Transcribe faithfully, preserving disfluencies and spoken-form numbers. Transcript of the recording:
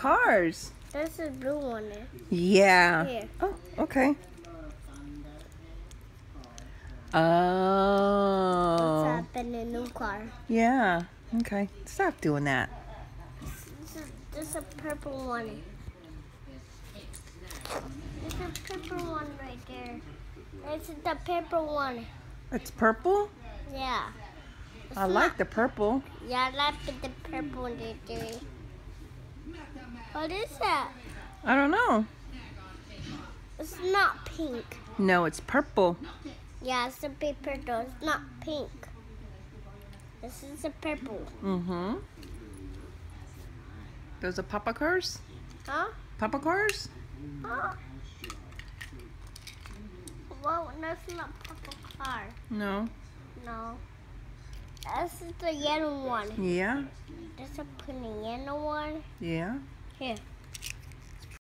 cars. There's a blue one there. Yeah. Here. Oh, okay. Oh. What's up in the new car? Yeah. Okay. Stop doing that. There's a, there's a purple one. There's a purple one right there. It's the purple one. It's purple? Yeah. It's I not, like the purple. Yeah, I like the purple one right there. What is that? I don't know. It's not pink. No, it's purple. Yeah, it's a paper though. It's not pink. This is a purple. Mm-hmm. Those are Papa cars? Huh? Papa cars? Huh? Well, that's not purple car. No. No. This is the yellow one. Yeah. There's a pretty yellow one. Yeah. Here.